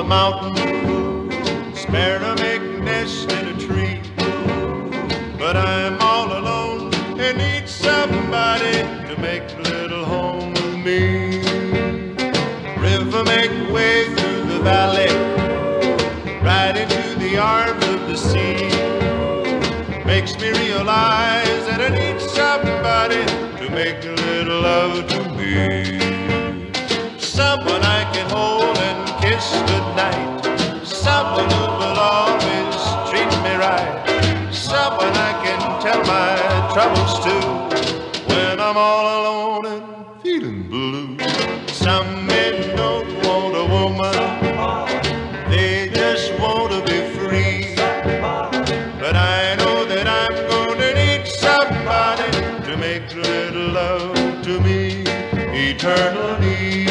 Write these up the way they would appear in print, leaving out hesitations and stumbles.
mountain, sparrow make nest in a tree. But I'm all alone and need somebody to make a little home with me. River make way through the valley, right into the arms of the sea. Makes me realize that I need somebody to make a little love to me. Someone I can hold and kiss goodnight. Someone who will always treat me right. Someone I can tell my troubles to when I'm all alone and feeling blue. Some men don't want a woman, they just want to be free. But I know that I'm gonna need somebody to make a little love to me eternally.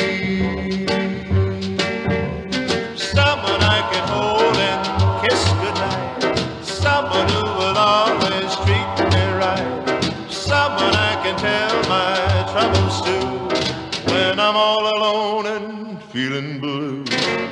Someone I can hold and kiss goodnight. Someone who will always treat me right. Someone I can tell my troubles to when I'm all alone and feeling blue.